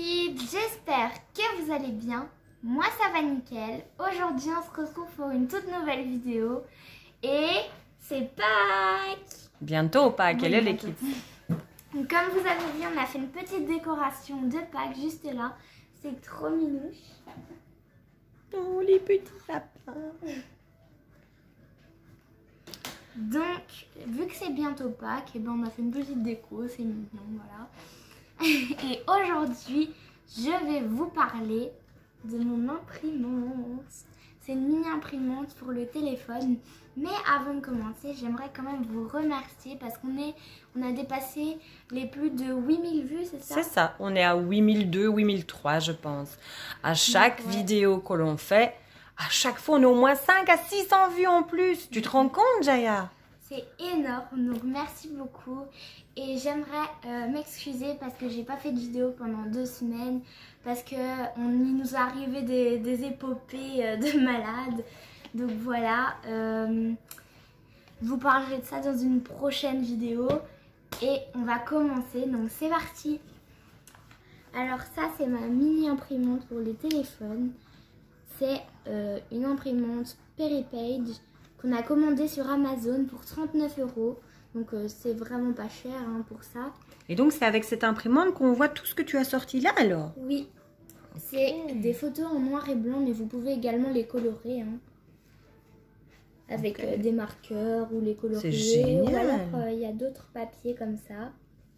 YouTube, j'espère que vous allez bien. Moi ça va nickel. Aujourd'hui on se retrouve pour une toute nouvelle vidéo et c'est Pâques. Bientôt Pâques, quelle est l'équipe? Comme vous avez vu, on a fait une petite décoration de Pâques juste là. C'est trop minouche. Oh les petits lapins. Donc, vu que c'est bientôt Pâques, et ben on a fait une petite déco, c'est mignon, voilà. Et aujourd'hui, je vais vous parler de mon imprimante. C'est une mini imprimante pour le téléphone. Mais avant de commencer, j'aimerais quand même vous remercier parce qu'on a dépassé les plus de 8000 vues, c'est ça? C'est ça, on est à 8002, 8003 je pense. À chaque vidéo que l'on fait, à chaque fois on a au moins 5 à 600 vues en plus. Tu te rends compte, Jaya? C'est énorme, donc merci beaucoup. Et j'aimerais m'excuser parce que j'ai pas fait de vidéo pendant 2 semaines. Parce qu'il nous est arrivé des épopées de malades. Donc voilà, je vous parlerai de ça dans une prochaine vidéo. Et on va commencer, donc c'est parti. Alors ça c'est ma mini imprimante pour les téléphones. C'est une imprimante Peripage qu'on a commandée sur Amazon pour 39 €. Donc c'est vraiment pas cher hein, pour ça. Et donc c'est avec cette imprimante qu'on voit tout ce que tu as sorti là alors? Oui, c'est des photos en noir et blanc, mais vous pouvez également les colorer. Hein, avec des marqueurs ou les colorier. C'est génial. Ou alors il y a d'autres papiers comme ça.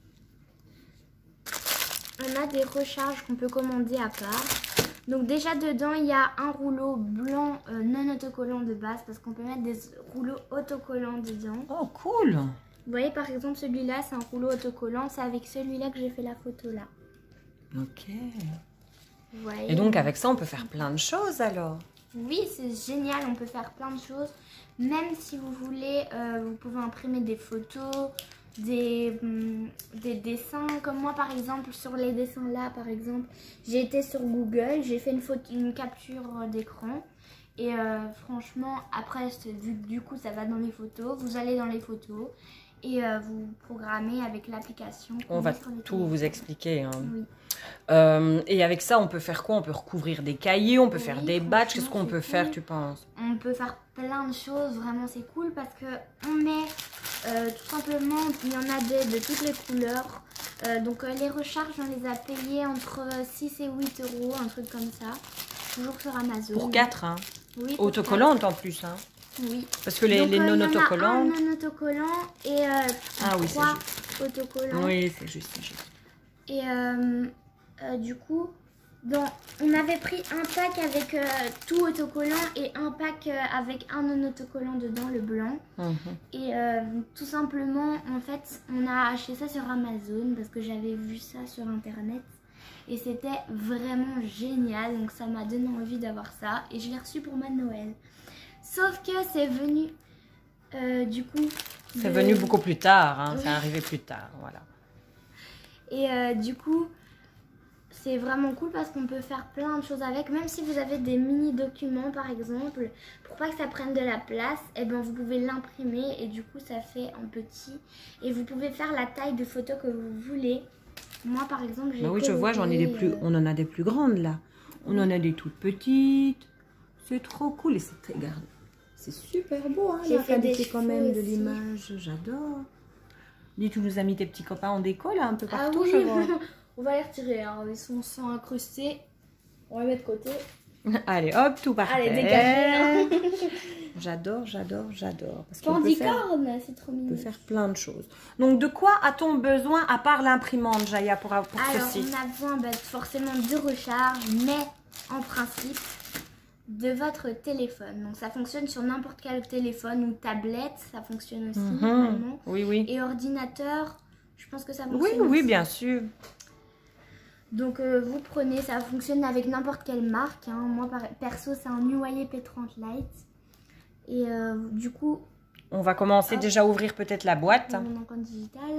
On a des recharges qu'on peut commander à part. Donc déjà dedans il y a un rouleau blanc non autocollant de base parce qu'on peut mettre des rouleaux autocollants dedans. Oh cool. Vous voyez par exemple celui-là c'est un rouleau autocollant, c'est avec celui-là que j'ai fait la photo là. Ok. Vous voyez, et donc avec ça on peut faire plein de choses alors? Oui, c'est génial, on peut faire plein de choses. Même si vous voulez, vous pouvez imprimer des photos, des dessins. Comme moi par exemple, sur les dessins là par exemple, j'ai été sur Google, j'ai fait une capture d'écran. Et franchement, après, du coup ça va dans les photos, vous allez dans les photos et vous programmez avec l'application. On va tout vous expliquer. Hein. Oui. Et avec ça, on peut faire quoi? On peut recouvrir des cahiers, on peut faire des badges. Qu'est-ce qu'on peut faire, tu penses? On peut faire plein de choses, vraiment c'est cool parce que on met tout simplement, il y en a de toutes les couleurs. Donc les recharges, on les a payées entre 6 et 8 €, un truc comme ça. Toujours sur Amazon. Pour 4, hein? Oui. Autocollantes en plus, hein? Oui. Parce que les non-autocollants... Il y en a un non-autocollant et ah oui, 3 autocollants. Oui, c'est juste, c'est juste. Et du coup, on avait pris un pack avec tout autocollant et un pack avec un non-autocollant dedans, le blanc. Et tout simplement, en fait, on a acheté ça sur Amazon parce que j'avais vu ça sur Internet. Et c'était vraiment génial, donc ça m'a donné envie d'avoir ça. Et je l'ai reçu pour ma Noël. Sauf que c'est venu, du coup... C'est venu beaucoup plus tard, hein. C'est arrivé plus tard, voilà. Et du coup, c'est vraiment cool parce qu'on peut faire plein de choses avec. Même si vous avez des mini documents par exemple, pour pas que ça prenne de la place, et ben vous pouvez l'imprimer et du coup ça fait en petit. Et vous pouvez faire la taille de photo que vous voulez. Moi par exemple, j'ai oui, je vois, j'en ai des plus, on en a des plus grandes là. On en a des toutes petites. C'est trop cool et c'est très garde. C'est super beau, hein, la qualité quand même de l'image. J'adore. Dis, tu nous as mis tes petits copains en déco là, un peu partout, je vois. On va les retirer, hein. Ils sont incrustés. On va les mettre de côté. Allez, hop, tout par terre. Allez, dégagez. J'adore, j'adore, j'adore. Candicorne, c'est trop mignon. On peut faire plein de choses. Donc, de quoi a-t-on besoin à part l'imprimante, Jaya, pour Alors, ceci? on a besoin forcément de recharge, mais en principe, de votre téléphone. Donc, ça fonctionne sur n'importe quel téléphone ou tablette. Ça fonctionne aussi, normalement. Oui, oui. Et ordinateur, je pense que ça fonctionne aussi. Oui, bien sûr. Donc, vous prenez, ça fonctionne avec n'importe quelle marque. Hein. Moi, perso, c'est un Huawei P30 Lite. Et du coup... On va commencer déjà à ouvrir peut-être la boîte. Mon encre digitale.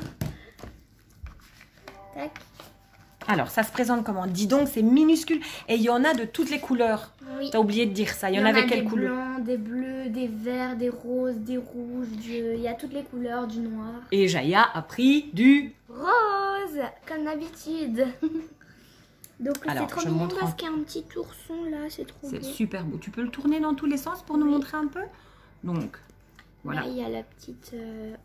Tac. Alors, ça se présente comment? Dis donc, c'est minuscule. Et il y en a de toutes les couleurs. Oui. T'as oublié de dire ça. Il y en avait quelle couleur? Des blancs, des bleus, des verts, des roses, des rouges. Il y a toutes les couleurs, du noir. Et Jaya a pris du... rose, comme d'habitude. Donc c'est trop mignon parce qu'il y a un petit ourson là, c'est trop beau. C'est super beau. Tu peux le tourner dans tous les sens pour nous montrer un peu? Donc, voilà. Là, il y a la petite...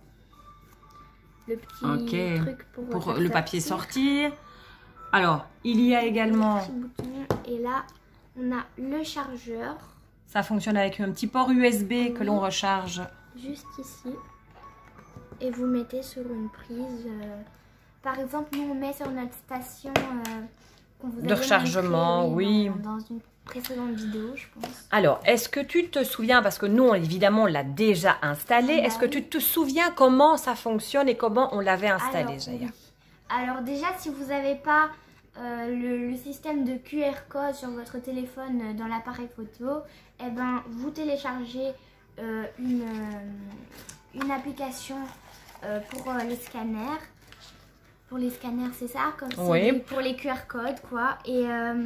le petit truc pour le papier sortir. Alors, il y a également... Et là, on a le chargeur. Ça fonctionne avec un petit port USB que l'on recharge. Juste ici. Et vous mettez sur une prise. Par exemple, nous, on met sur notre station de rechargement, oui. Dans une précédente vidéo, je pense. Alors, est-ce que tu te souviens, parce que nous, évidemment, on l'a déjà installé. Est-ce que tu te souviens comment ça fonctionne et comment on l'avait installé, Jaya? Alors déjà, si vous n'avez pas le système de QR code sur votre téléphone dans l'appareil photo, eh ben, vous téléchargez une application pour les scanners. Pour les scanners, c'est ça, comme pour les QR codes, quoi. Et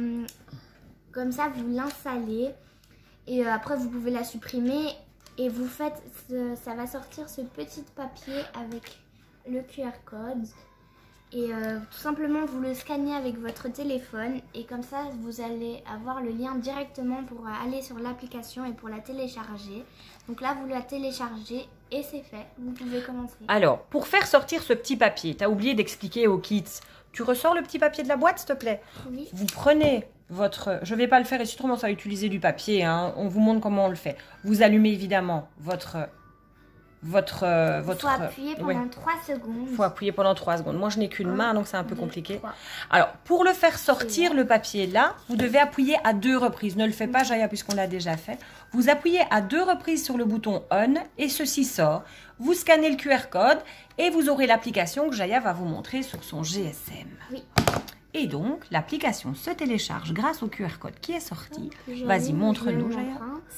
comme ça, vous l'installez. Et après, vous pouvez la supprimer. Et vous faites, ça va sortir ce petit papier avec le QR code. Et tout simplement, vous le scannez avec votre téléphone. Et comme ça, vous allez avoir le lien directement pour aller sur l'application et pour la télécharger. Donc là, vous la téléchargez et c'est fait. Vous pouvez commencer. Alors, pour faire sortir ce petit papier, tu as oublié d'expliquer aux kids. Tu ressors le petit papier de la boîte, s'il te plaît? Oui. Vous prenez votre... Je ne vais pas le faire ici, autrement ça va utiliser du papier. Hein. On vous montre comment on le fait. Vous allumez évidemment votre... Il faut appuyer pendant 3 secondes. Il faut appuyer pendant 3 secondes. Moi, je n'ai qu'une main, donc c'est un peu compliqué. Alors, pour le faire sortir, le papier là, vous devez appuyer à 2 reprises. Ne le fais pas, Jaya, puisqu'on l'a déjà fait. Vous appuyez à 2 reprises sur le bouton On et ceci sort. Vous scannez le QR code et vous aurez l'application que Jaya va vous montrer sur son GSM. Oui. Et donc, l'application se télécharge grâce au QR code qui est sorti. Vas-y, montre-nous, Jaya.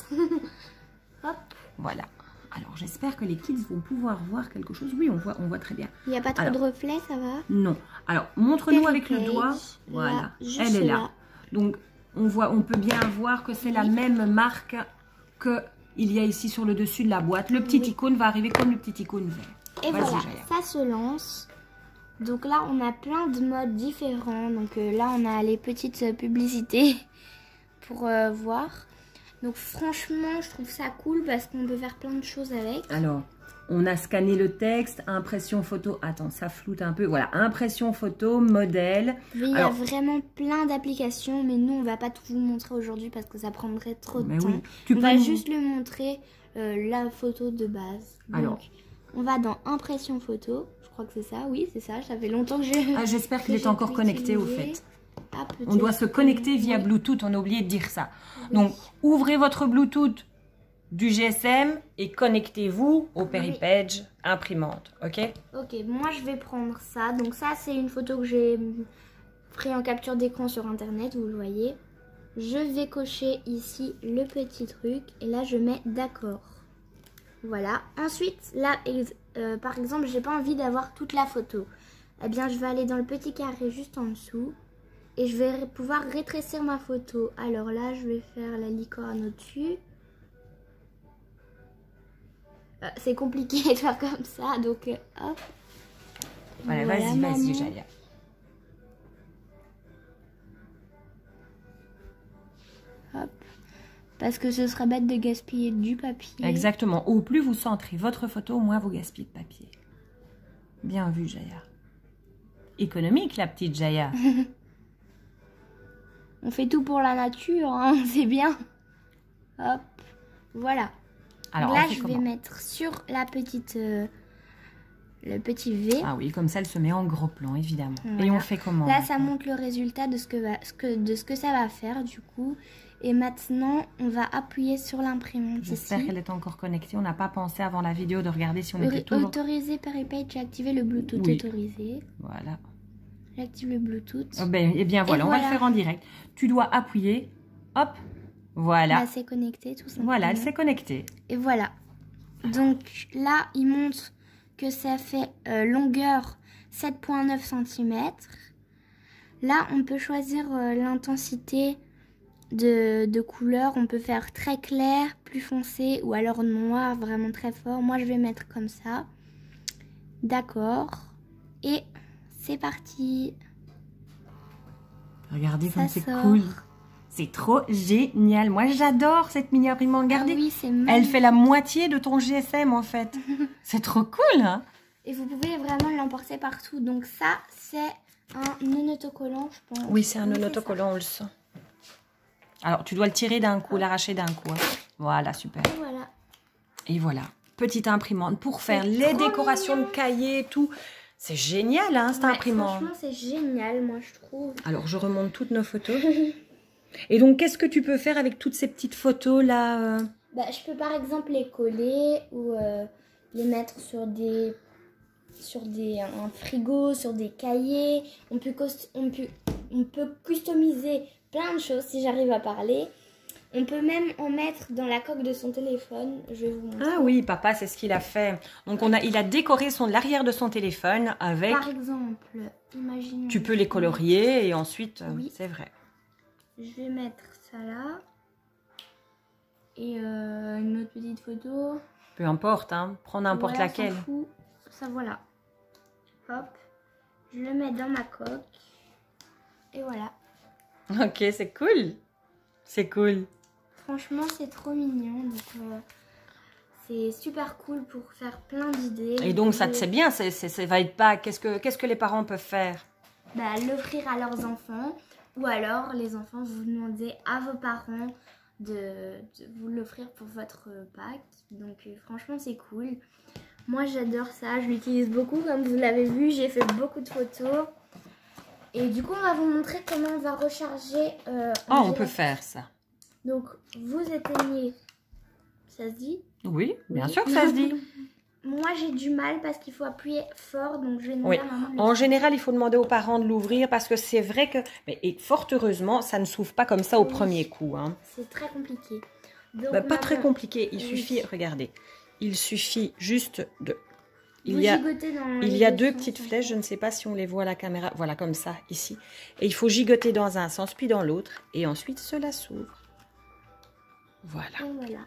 Hop. Voilà. Alors, j'espère que les kids vont pouvoir voir quelque chose. Oui, on voit très bien. Il n'y a pas trop de reflets, ça va? Non. Alors, montre-nous avec le doigt. Voilà, elle est là. Donc, on peut bien voir que c'est la même marque qu'il y a ici sur le dessus de la boîte. Le petit icône va arriver comme le petit icône vert. Et voilà, ça se lance. Donc là, on a plein de modes différents. Donc là, on a les petites publicités pour voir. Donc franchement, je trouve ça cool parce qu'on peut faire plein de choses avec. Alors, on a scanné le texte, impression photo. Attends, ça floute un peu. Voilà, impression photo, modèle. Oui, il y a vraiment plein d'applications, mais nous, on va pas tout vous montrer aujourd'hui parce que ça prendrait trop de temps. Oui. On va juste le montrer la photo de base. Donc, alors, on va dans impression photo. Je crois que c'est ça. Oui, c'est ça. Ça fait longtemps que j'ai... Ah, j'espère qu'il est encore connecté au fait. Ah, on doit se connecter via Bluetooth, on a oublié de dire ça. Oui. Donc, ouvrez votre Bluetooth du GSM et connectez-vous au Peripage imprimante, ok? Ok, moi je vais prendre ça. Donc ça, c'est une photo que j'ai pris en capture d'écran sur Internet, vous le voyez. Je vais cocher ici le petit truc et là, je mets d'accord. Voilà. Ensuite, là, par exemple, j'ai pas envie d'avoir toute la photo. Eh bien, je vais aller dans le petit carré juste en dessous. Et je vais pouvoir rétrécir ma photo. Alors là, je vais faire la licorne au-dessus. C'est compliqué de faire comme ça, donc hop. Voilà, vas-y, Jaya. Hop. Parce que ce serait bête de gaspiller du papier. Exactement. Au plus vous centrez votre photo, au moins vous gaspillez de papier. Bien vu, Jaya. Économique, la petite Jaya. On fait tout pour la nature, hein, c'est bien. Hop, voilà. Alors là, je vais mettre sur la petite, le petit V. Ah oui, comme ça, elle se met en gros plan, évidemment. Voilà. Et on fait comment? Là, ça montre le résultat de ce que ça va faire, du coup. Et maintenant, on va appuyer sur l'imprimante. J'espère qu'elle est encore connectée. On n'a pas pensé avant la vidéo de regarder si on était toujours... Autoriser Peripage, j'ai activé le Bluetooth autorisé. Voilà. J'active le Bluetooth. Oh ben, eh bien voilà, on va le faire en direct. Tu dois appuyer. Hop. Voilà. Là, c'est connecté tout simplement. Voilà, elle s'est connectée. Et voilà. Donc là, il montre que ça fait longueur 7,9 cm. Là, on peut choisir l'intensité de couleur. On peut faire très clair, plus foncé ou alors noir, vraiment très fort. Moi, je vais mettre comme ça. D'accord. Et... c'est parti. Regardez comme c'est sort. cool. C'est trop génial. Moi, j'adore cette mini imprimante. Regardez, Ah oui, c'est elle magnifique. fait la moitié de ton GSM en fait. C'est trop cool, hein? Et vous pouvez vraiment l'emporter partout. Donc ça, c'est un non-autocollant, je pense. Oui, c'est un Oui, non-autocollant, on le sent. Alors, tu dois le tirer d'un coup, l'arracher d'un coup. Hein. Voilà, super. Et voilà. Et voilà, petite imprimante pour faire les trop décorations mignon. de cahiers et tout. C'est génial, hein, cette Ouais, imprimante. franchement, c'est génial, moi, je trouve. Alors, je remonte toutes nos photos. Et donc, qu'est-ce que tu peux faire avec toutes ces petites photos là Bah, je peux par exemple les coller ou les mettre sur un frigo, sur des cahiers. On peut customiser plein de choses si j'arrive à parler. On peut même en mettre dans la coque de son téléphone. Je vais vous montrer. Ah oui, papa, c'est ce qu'il a fait. Donc, il a décoré l'arrière de son téléphone avec... Par exemple, imaginez. Tu peux les colorier et ensuite, Oui. c'est vrai. Je vais mettre ça là. Et une autre petite photo. Peu importe, hein, prends n'importe Voilà, laquelle. s'en fout. Ça voilà. Hop. Je le mets dans ma coque. Et voilà. Ok, c'est cool. C'est cool. Franchement, c'est trop mignon. Donc, c'est super cool pour faire plein d'idées. Et donc, ça c'est bien, ça va être pas... Qu'est-ce que les parents peuvent faire? Bah, l'offrir à leurs enfants. Ou alors, les enfants, vous demandez à vos parents de vous l'offrir pour votre Pâques. Donc, franchement, c'est cool. Moi, j'adore ça. Je l'utilise beaucoup. Comme vous l'avez vu, j'ai fait beaucoup de photos. Et du coup, on va vous montrer comment on va recharger. On peut faire ça. Donc, vous éteignez. Ça se dit? Oui, bien Oui. sûr que ça se dit. Moi, j'ai du mal parce qu'il faut appuyer fort. Donc, je vais demander Oui. à maman de le En faire. général, il faut demander aux parents de l'ouvrir parce que c'est vrai que... Et fort heureusement, ça ne s'ouvre pas comme ça au Oui. premier coup. Hein. C'est très compliqué. Donc, Bah, pas très maman, compliqué. Il Oui. suffit, regardez, il suffit juste de... vous gigotez dans Il les y a deux deux sens, petites en flèches, fait. je ne sais pas si on les voit à la caméra. Voilà, comme ça, ici. Et il faut gigoter dans un sens, puis dans l'autre. Et ensuite, cela s'ouvre. Voilà. Et voilà.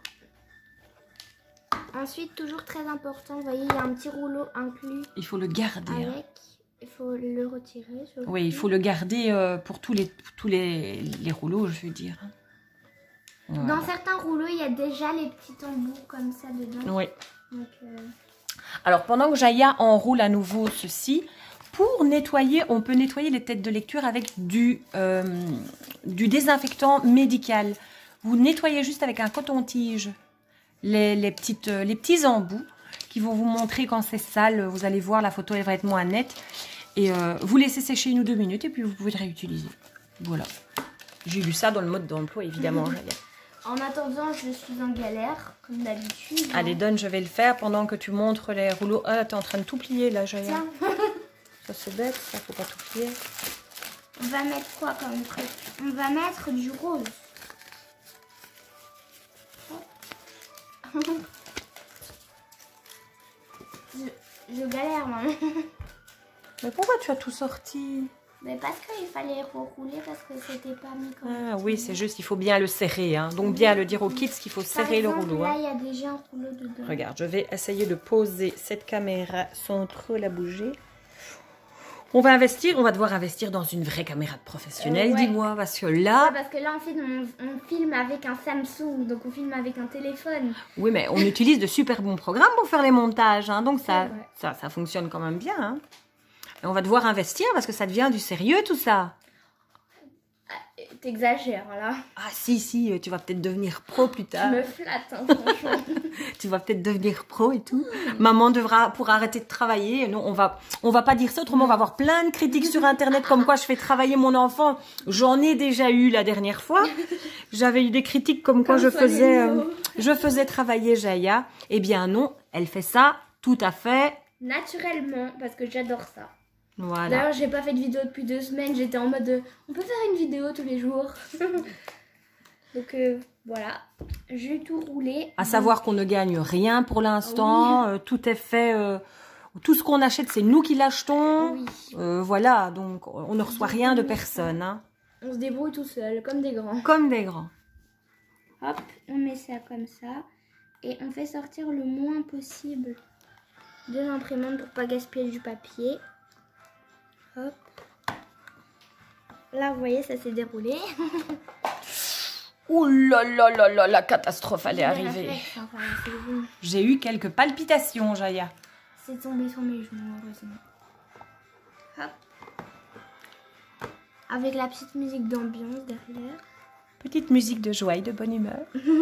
Ensuite, toujours très important, vous voyez, il y a un petit rouleau inclus Il faut le garder. Hein. avec. Il faut le retirer. surtout. Oui, il faut le garder pour tous les rouleaux, je veux dire. Voilà. Dans certains rouleaux, il y a déjà les petits embouts comme ça dedans. Oui. Donc, Alors, pendant que Jaya enroule à nouveau ceci, pour nettoyer, on peut nettoyer les têtes de lecture avec du désinfectant médical. Vous nettoyez juste avec un coton-tige les petits embouts qui vont vous montrer quand c'est sale. Vous allez voir, la photo elle va être moins nette. Et vous laissez sécher 1 ou 2 minutes et puis vous pouvez le réutiliser. Voilà. J'ai lu ça dans le mode d'emploi, évidemment, Jaya. en attendant, je suis en galère, comme d'habitude. Allez, donne, je vais le faire pendant que tu montres les rouleaux. Ah, t'es en train de tout plier là, Jaya. Tiens, Ça c'est bête, ça faut pas tout plier. on va mettre quoi comme truc? On va mettre du rose. Je galère, maman. Mais pourquoi tu as tout sorti? Mais parce qu'il fallait rerouler parce que c'était pas mis comme Ah oui, c'est juste, il faut bien le serrer. Hein. Donc bien le dire aux kids qu'il faut serrer le rouleau. Là, Hein. il y a déjà un rouleau dedans. Regarde, je vais essayer de poser cette caméra sans trop la bouger. On va devoir investir dans une vraie caméra de professionnel, Ouais. dis-moi, parce que là... Ouais, parce que là, on filme avec un Samsung, donc on filme avec un téléphone. Oui, mais on utilise de super bons programmes pour faire les montages, hein, donc vrai. ça fonctionne quand même bien. Hein. Et on va devoir investir parce que ça devient du sérieux tout ça. T'exagères, là. Ah si, tu vas peut-être devenir pro plus tard. Tu me flattes, hein, franchement. Tu vas peut-être devenir pro et tout. Maman pourra arrêter de travailler. Non, on va pas dire ça, autrement on va avoir plein de critiques sur internet comme quoi je fais travailler mon enfant. J'en ai déjà eu la dernière fois. J'avais eu des critiques comme quoi je faisais travailler Jaya. Eh bien non, elle fait ça tout à fait Naturellement, parce que j'adore ça. voilà. D'ailleurs, j'ai pas fait de vidéo depuis 2 semaines. J'étais en mode on peut faire une vidéo tous les jours. Donc voilà, j'ai tout roulé. À savoir qu'on ne gagne rien pour l'instant. Tout est fait. Tout ce qu'on achète, c'est nous qui l'achetons. Oui. Voilà, donc on ne reçoit rien de personne. Hein. On se débrouille tout seul, comme des grands. Comme des grands. Hop, on met ça comme ça. Et on fait sortir le moins possible de l'imprimante pour pas gaspiller du papier. Hop. là, vous voyez, ça s'est déroulé. Ouh là là là là, la catastrophe allait arriver. J'ai eu quelques palpitations, Jaya. C'est tombé sur mes genoux, heureusement. Hop. Avec la petite musique d'ambiance derrière. Petite musique de joie et de bonne humeur.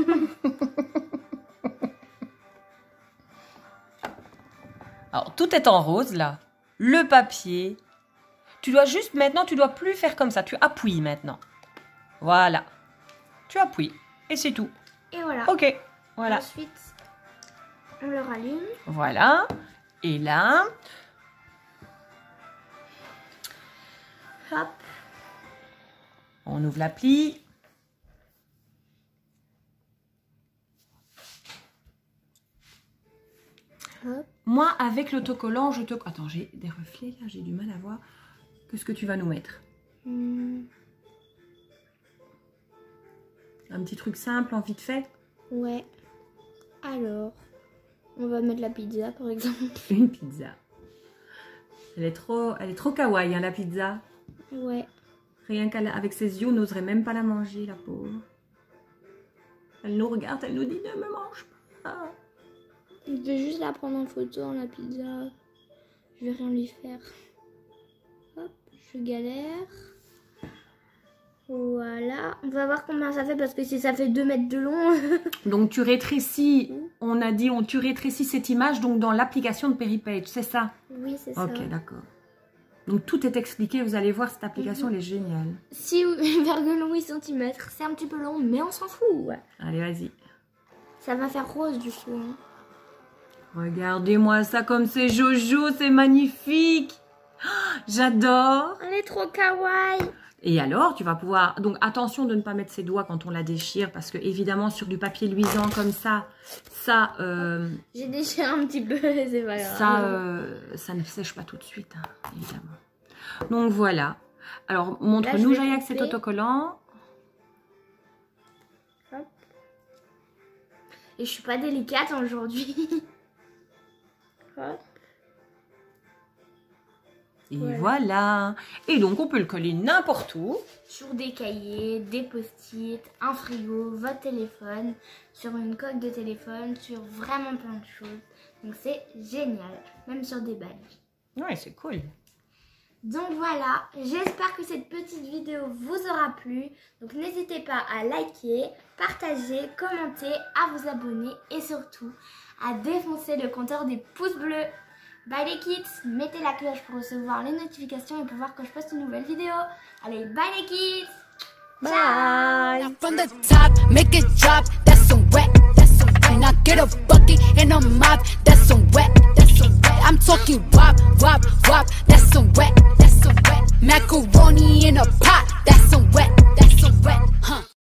Alors, tout est en rose, là. Le papier. Tu dois juste, maintenant, tu dois plus faire comme ça. Tu appuies maintenant. Voilà. Tu appuies. Et c'est tout. Et voilà. Ok. Voilà. Ensuite, on le rallume. Voilà. Et là. Hop. On ouvre l'appli. Hop. Moi, avec l'autocollant, je te... Attends, j'ai des reflets là, j'ai du mal à voir. Qu'est-ce que tu vas nous mettre? Un petit truc simple, en vite fait? Ouais. Alors, on va mettre la pizza, par exemple. Une pizza. Elle est trop kawaii, hein, la pizza. Ouais. Rien qu'avec ses yeux, on n'oserait même pas la manger, la pauvre. Elle nous regarde, elle nous dit ne me mange pas. Je vais juste la prendre en photo, hein, la pizza. Je vais rien lui faire. Hop, je galère. Voilà. On va voir combien ça fait parce que si ça fait 2 mètres de long. Donc tu rétrécis, on a dit, tu rétrécis cette image donc dans l'application de Peripage, c'est ça? Oui, c'est ça. Ok, d'accord. Donc tout est expliqué, vous allez voir, cette application, elle est géniale. 6,8 cm, c'est un petit peu long, mais on s'en fout. Ouais. Allez, vas-y. Ça va faire rose du coup. Hein. Regardez-moi ça comme c'est Jojo, c'est magnifique. Oh, j'adore. Elle est trop kawaii. Et alors, tu vas pouvoir... Donc, attention de ne pas mettre ses doigts quand on la déchire, parce que évidemment, sur du papier luisant comme ça, j'ai déchiré un petit peu, c'est pas grave. Ça ne sèche pas tout de suite, hein, évidemment. Donc, voilà. Alors, montre-nous, Jaya, que c'est autocollant. Hop. Et je suis pas délicate aujourd'hui. Hop. Et voilà. Et donc, on peut le coller n'importe où. Sur des cahiers, des post-it, un frigo, votre téléphone, sur une coque de téléphone, sur vraiment plein de choses. Donc, c'est génial. Même sur des badges. Ouais, c'est cool. Donc, voilà. J'espère que cette petite vidéo vous aura plu. Donc, n'hésitez pas à liker, partager, commenter, à vous abonner et surtout à défoncer le compteur des pouces bleus. Bye les kids, mettez la cloche pour recevoir les notifications et pour voir quand je poste une nouvelle vidéo. Allez, bye les kids. Bye. From the top, make it drop, that's some wet, that's some wet. Now get a bucket and a mop, that's some wet, that's some wet. I'm talking wop, wop, wop, that's some wet, that's some wet. Macaroni in a pot.